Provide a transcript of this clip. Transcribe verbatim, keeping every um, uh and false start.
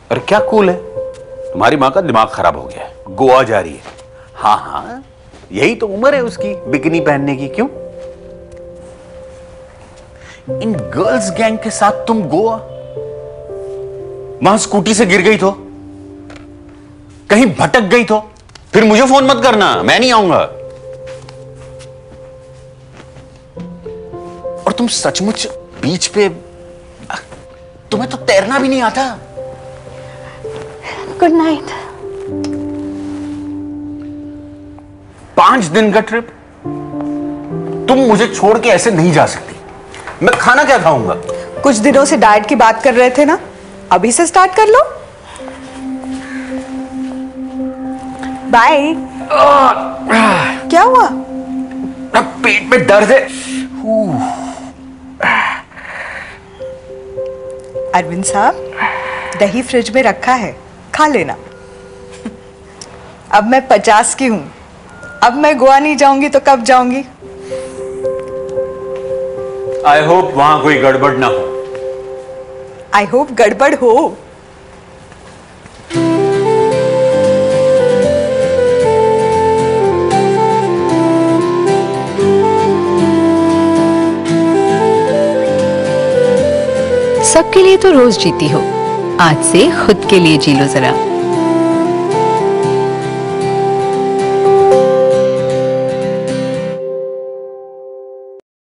अरे क्या कूल है, तुम्हारी माँ का दिमाग खराब हो गया है, गोवा जा रही है। हाँ हाँ, यही तो उम्र है उसकी बिकनी पहनने की। क्यों? इन गर्ल्स गैंग के साथ तुम गोवा? वहां स्कूटी से गिर गई तो, कहीं भटक गई तो फिर मुझे फोन मत करना, मैं नहीं आऊंगा। और तुम सचमुच बीच पे, तुम्हें तो तैरना भी नहीं आता। Good night. पांच दिन का ट्रिप, तुम मुझे छोड़ के ऐसे नहीं जा सकती। मैं खाना क्या खाऊंगा? कुछ दिनों से डाइट की बात कर रहे थे ना, अभी से स्टार्ट कर लो। बाय। क्या हुआ? अब पेट में दर्द है। अरविंद साहब, दही फ्रिज में रखा है, खा लेना। अब मैं पचास की हूं, अब मैं गोवा नहीं जाऊंगी तो कब जाऊंगी? आई होप वहां कोई गड़बड़ ना हो। आई होप गड़बड़ हो। सबके लिए तो रोज जीती हो, आज से खुद के लिए जी लो जरा।